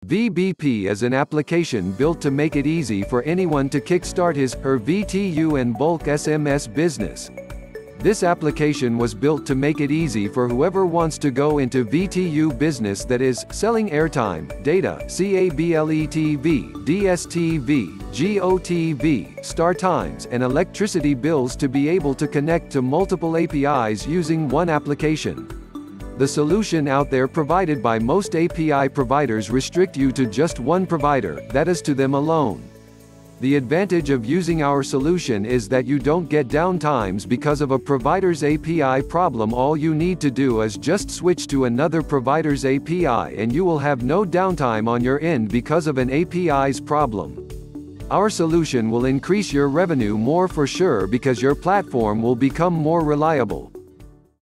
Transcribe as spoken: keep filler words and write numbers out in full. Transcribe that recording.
V B P is an application built to make it easy for anyone to kickstart his, her V T U and bulk S M S business. This application was built to make it easy for whoever wants to go into V T U business, that is, selling airtime, data, cable, D S T V, G O T V, star times, and electricity bills, to be able to connect to multiple A P Is using one application. The solution out there provided by most A P I providers restrict you to just one provider, that is, to them alone. The advantage of using our solution is that you don't get downtimes because of a provider's A P I problem. All you need to do is just switch to another provider's A P I and you will have no downtime on your end because of an A P I's problem. Our solution will increase your revenue more for sure, because your platform will become more reliable.